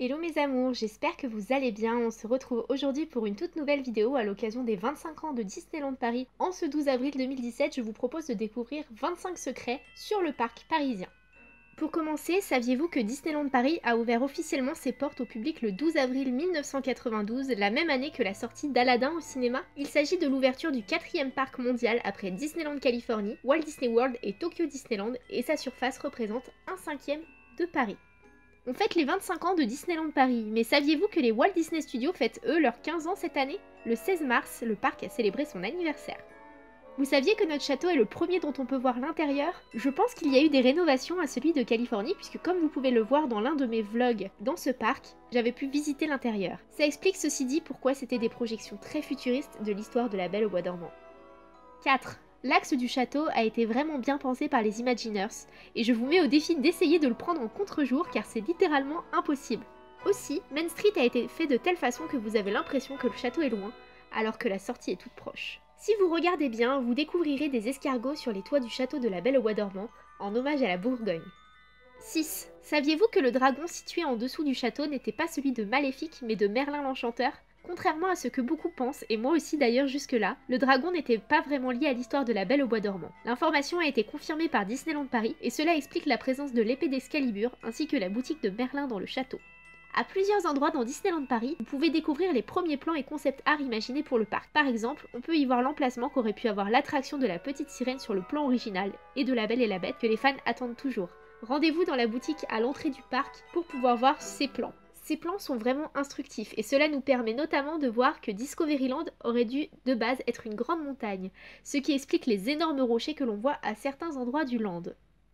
Hello mes amours, j'espère que vous allez bien. On se retrouve aujourd'hui pour une toute nouvelle vidéo à l'occasion des 25 ans de Disneyland Paris. En ce 12 avril 2017, je vous propose de découvrir 25 secrets sur le parc parisien. Pour commencer, saviez-vous que Disneyland Paris a ouvert officiellement ses portes au public le 12 avril 1992, la même année que la sortie d'Aladin au cinéma? Il s'agit de l'ouverture du 4e parc mondial après Disneyland Californie, Walt Disney World et Tokyo Disneyland, et sa surface représente 1/5 de Paris. On fête les 25 ans de Disneyland Paris, mais saviez-vous que les Walt Disney Studios fêtent eux leurs 15 ans cette année? Le 16 mars, le parc a célébré son anniversaire. Vous saviez que notre château est le premier dont on peut voir l'intérieur? Je pense qu'il y a eu des rénovations à celui de Californie, puisque comme vous pouvez le voir dans l'un de mes vlogs dans ce parc, j'avais pu visiter l'intérieur. Ça explique ceci dit pourquoi c'était des projections très futuristes de l'histoire de la Belle au bois dormant. 4. L'axe du château a été vraiment bien pensé par les Imagineers, et je vous mets au défi d'essayer de le prendre en contre-jour car c'est littéralement impossible. Aussi, Main Street a été fait de telle façon que vous avez l'impression que le château est loin, alors que la sortie est toute proche. Si vous regardez bien, vous découvrirez des escargots sur les toits du château de la Belle au bois dormant, en hommage à la Bourgogne. 6. Saviez-vous que le dragon situé en dessous du château n'était pas celui de Maléfique, mais de Merlin l'Enchanteur? Contrairement à ce que beaucoup pensent, et moi aussi d'ailleurs jusque-là, le dragon n'était pas vraiment lié à l'histoire de la Belle au bois dormant. L'information a été confirmée par Disneyland Paris, et cela explique la présence de l'épée d'Excalibur, ainsi que la boutique de Merlin dans le château. À plusieurs endroits dans Disneyland Paris, vous pouvez découvrir les premiers plans et concepts art imaginés pour le parc. Par exemple, on peut y voir l'emplacement qu'aurait pu avoir l'attraction de la petite sirène sur le plan original, et de la Belle et la Bête que les fans attendent toujours. Rendez-vous dans la boutique à l'entrée du parc pour pouvoir voir ces plans. Ces plans sont vraiment instructifs et cela nous permet notamment de voir que Discoveryland aurait dû de base être une grande montagne, ce qui explique les énormes rochers que l'on voit à certains endroits du land.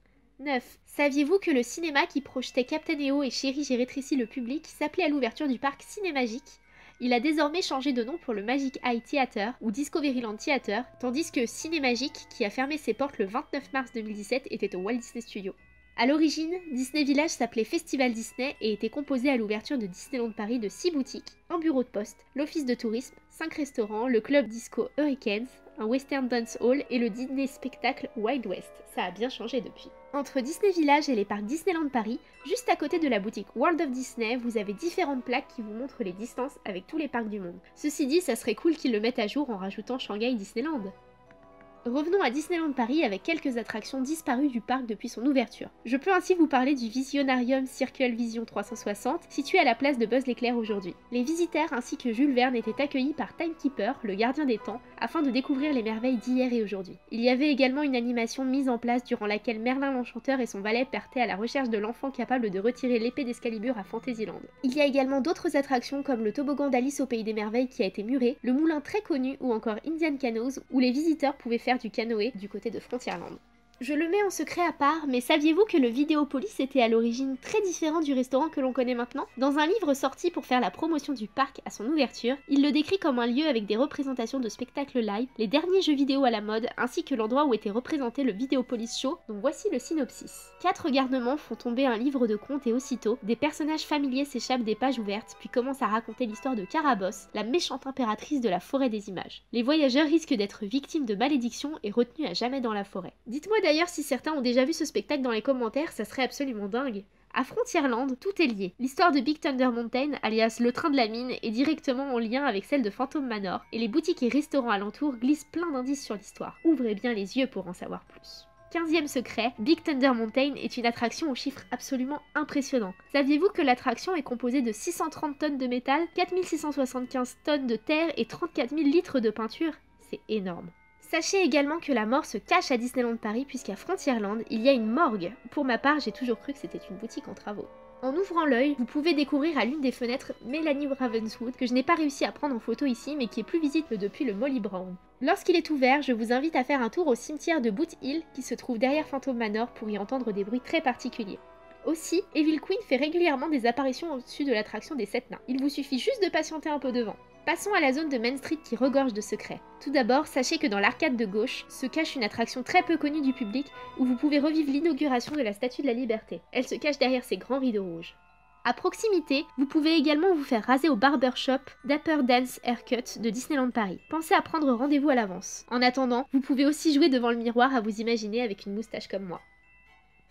9. Saviez-vous que le cinéma qui projetait Captain EO et Chérie j'ai rétréci le public s'appelait à l'ouverture du parc Cinémagique? Il a désormais changé de nom pour le Magic Eye Theater ou Discoveryland Theater, tandis que Cinémagique, qui a fermé ses portes le 29 mars 2017, était au Walt Disney Studios. A l'origine, Disney Village s'appelait Festival Disney et était composé à l'ouverture de Disneyland Paris de 6 boutiques, un bureau de poste, l'office de tourisme, 5 restaurants, le club disco Hurricanes, un western dance hall et le dîner spectacle Wild West. Ça a bien changé depuis. Entre Disney Village et les parcs Disneyland Paris, juste à côté de la boutique World of Disney, vous avez différentes plaques qui vous montrent les distances avec tous les parcs du monde. Ceci dit, ça serait cool qu'ils le mettent à jour en rajoutant Shanghai Disneyland. Revenons à Disneyland Paris avec quelques attractions disparues du parc depuis son ouverture. Je peux ainsi vous parler du Visionarium Circle Vision 360, situé à la place de Buzz l'éclair aujourd'hui. Les visiteurs ainsi que Jules Verne étaient accueillis par Timekeeper, le gardien des temps, afin de découvrir les merveilles d'hier et aujourd'hui. Il y avait également une animation mise en place durant laquelle Merlin l'Enchanteur et son valet partaient à la recherche de l'enfant capable de retirer l'épée d'Excalibur à Fantasyland. Il y a également d'autres attractions comme le toboggan d'Alice au Pays des Merveilles qui a été muré, le moulin très connu ou encore Indian Canoes où les visiteurs pouvaient faire du canoë du côté de Frontierland. Je le mets en secret à part, mais saviez-vous que le Vidéopolis était à l'origine très différent du restaurant que l'on connaît maintenant? Dans un livre sorti pour faire la promotion du parc à son ouverture, il le décrit comme un lieu avec des représentations de spectacles live, les derniers jeux vidéo à la mode, ainsi que l'endroit où était représenté le Vidéopolis Show, dont voici le synopsis. 4 garnements font tomber un livre de contes et aussitôt, des personnages familiers s'échappent des pages ouvertes, puis commencent à raconter l'histoire de Carabosse, la méchante impératrice de la forêt des images. Les voyageurs risquent d'être victimes de malédictions et retenus à jamais dans la forêt. Dites-moi d'ailleurs si certains ont déjà vu ce spectacle dans les commentaires, ça serait absolument dingue. À Frontierland, tout est lié. L'histoire de Big Thunder Mountain, alias le train de la mine, est directement en lien avec celle de Phantom Manor, et les boutiques et restaurants alentours glissent plein d'indices sur l'histoire. Ouvrez bien les yeux pour en savoir plus. 15e secret, Big Thunder Mountain est une attraction aux chiffres absolument impressionnants. Saviez-vous que l'attraction est composée de 630 tonnes de métal, 4675 tonnes de terre et 34 000 litres de peinture? C'est énorme. Sachez également que la mort se cache à Disneyland Paris puisqu'à Frontierland, il y a une morgue. Pour ma part, j'ai toujours cru que c'était une boutique en travaux. En ouvrant l'œil, vous pouvez découvrir à l'une des fenêtres Melanie Ravenswood, que je n'ai pas réussi à prendre en photo ici, mais qui est plus visible depuis le Molly Brown. Lorsqu'il est ouvert, je vous invite à faire un tour au cimetière de Boot Hill, qui se trouve derrière Phantom Manor pour y entendre des bruits très particuliers. Aussi, Evil Queen fait régulièrement des apparitions au-dessus de l'attraction des 7 nains. Il vous suffit juste de patienter un peu devant. Passons à la zone de Main Street qui regorge de secrets. Tout d'abord, sachez que dans l'arcade de gauche se cache une attraction très peu connue du public où vous pouvez revivre l'inauguration de la Statue de la Liberté. Elle se cache derrière ces grands rideaux rouges. À proximité, vous pouvez également vous faire raser au barbershop Dapper Dance Haircut de Disneyland Paris. Pensez à prendre rendez-vous à l'avance. En attendant, vous pouvez aussi jouer devant le miroir à vous imaginer avec une moustache comme moi.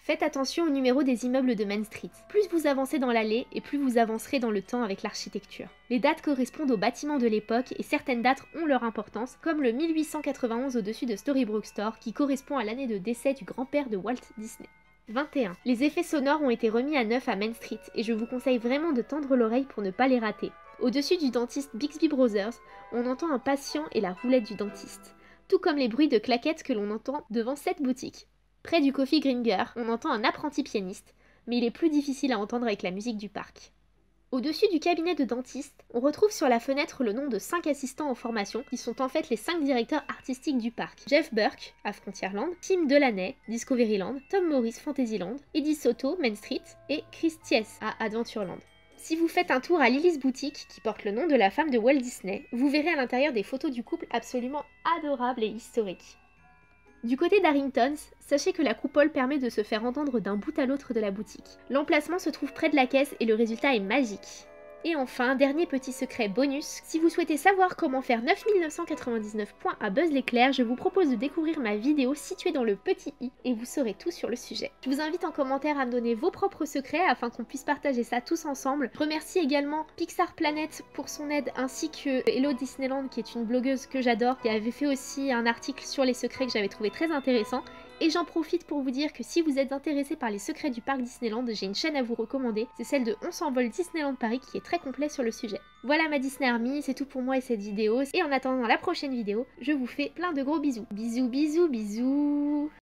Faites attention au numéro des immeubles de Main Street. Plus vous avancez dans l'allée et plus vous avancerez dans le temps avec l'architecture. Les dates correspondent aux bâtiments de l'époque et certaines dates ont leur importance, comme le 1891 au-dessus de Storybrooke Store qui correspond à l'année de décès du grand-père de Walt Disney. 21. Les effets sonores ont été remis à neuf à Main Street et je vous conseille vraiment de tendre l'oreille pour ne pas les rater. Au-dessus du dentiste Bixby Brothers, on entend un patient et la roulette du dentiste, tout comme les bruits de claquettes que l'on entend devant cette boutique. Près du Coffee Gringer, on entend un apprenti pianiste, mais il est plus difficile à entendre avec la musique du parc. Au-dessus du cabinet de dentiste, on retrouve sur la fenêtre le nom de 5 assistants en formation qui sont en fait les 5 directeurs artistiques du parc. Jeff Burke à Frontierland, Tim Delaney, Discoveryland, Tom Morris, Fantasyland, Eddie Soto, Main Street et Chris Thiès à Adventureland. Si vous faites un tour à Lily's Boutique, qui porte le nom de la femme de Walt Disney, vous verrez à l'intérieur des photos du couple absolument adorables et historiques. Du côté d'Harrington's, sachez que la coupole permet de se faire entendre d'un bout à l'autre de la boutique. L'emplacement se trouve près de la caisse et le résultat est magique. Et enfin, dernier petit secret bonus, si vous souhaitez savoir comment faire 9999 points à Buzz l'éclair, je vous propose de découvrir ma vidéo située dans le petit i et vous saurez tout sur le sujet. Je vous invite en commentaire à me donner vos propres secrets afin qu'on puisse partager ça tous ensemble. Je remercie également Pixar Planet pour son aide ainsi que Hello Disneyland qui est une blogueuse que j'adore qui avait fait aussi un article sur les secrets que j'avais trouvé très intéressant. Et j'en profite pour vous dire que si vous êtes intéressé par les secrets du parc Disneyland, j'ai une chaîne à vous recommander, c'est celle de On s'envole Disneyland Paris qui est très complet sur le sujet. Voilà ma Disney Army, c'est tout pour moi et cette vidéo, et en attendant la prochaine vidéo, je vous fais plein de gros bisous. Bisous bisous bisous.